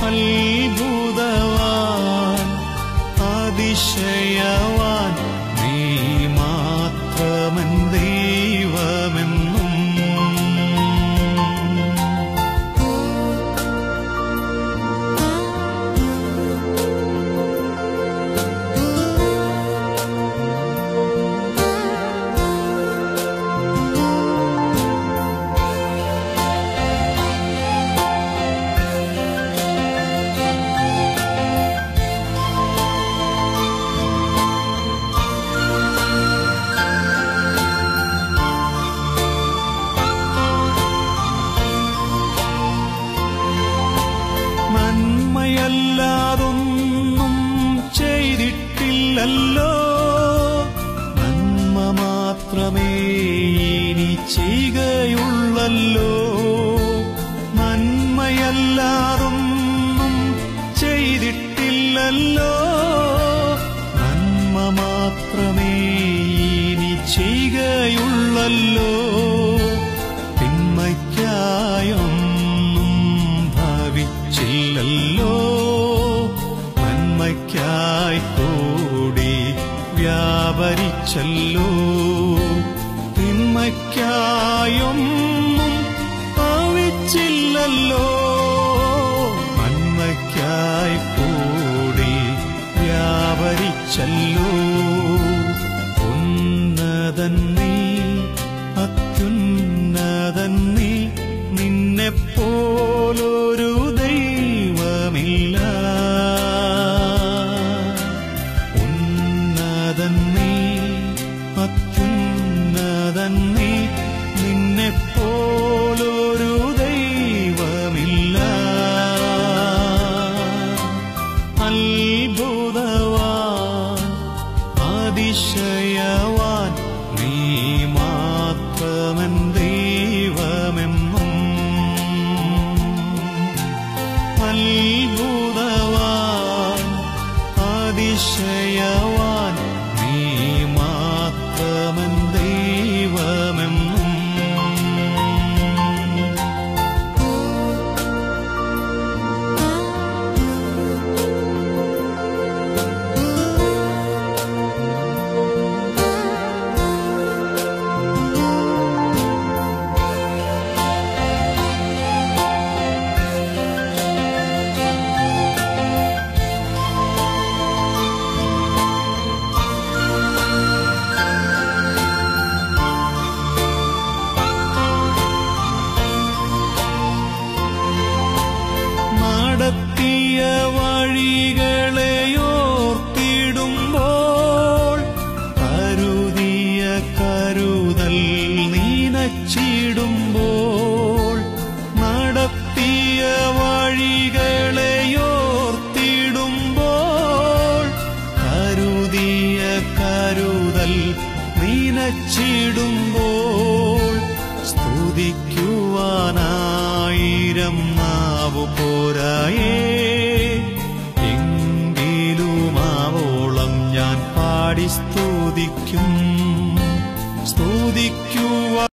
അത്ഭുതവാൻ അതിശയവാൻ നീ മാത്രമൻ ദൈവമെന്നും. നന്മയല്ലാതൊന്നും ചെയ്തിട്ടില്ലല്ലോ, നന്മ മാത്രമേ ഇനി ചെയ്യുകയുള്ളല്ലോ. നന്മയല്ലാതൊന്നും ചെയ്തിട്ടില്ലല്ലോ, നന്മ മാത്രമേ ഇനി ചെയ്യുകയുള്ളല്ലോ. തിന്മയ്ക്കായൊന്നും ഭവിച്ചില്ലല്ലോ, നന്മയ്ക്കായി കൂടി വ്യാപരിച്ചല്ലോ. തിന്മയ്ക്കായൊന്നും ഭവിച്ചില്ലല്ലോ, നന്മയ്ക്കായി കൂടി വ്യാപരിച്ചല്ലോ. ഉന്നതൻ നീ, അത്യുന്നതൻ നീ, നിന്നെപ്പോലൊരു ദൈവമില്ല. ഉന്നതൻ നീ, അത്യുന്നതൻ നീ, നിന്നെപ്പോലൊരു ദൈവമില്ല. അത്ഭുതവാൻ അതിശയവാൻ നീ മാത്രമൻ ദൈവമെന്നും. അത്ഭുതവാൻ അതിശയവാൻ നീ മാത്രമൻ ദൈവമെന്നും. നടത്തിയ വഴികളെയോർത്തിടുമ്പോൾ കരുതിയ കരുതൽ നീനച്ചിടുമ്പോൾ. നടത്തിയ വഴികളെയോർത്തിടുമ്പോൾ കരുതിയ കരുതൽ നീനച്ചിടുമ്പോൾ. സ്തുതിക്കുവാനായിരം നാവു പോരായേ, എങ്കിലുമാവോളം ഞാൻ പാടി സ്തുതിക്കും.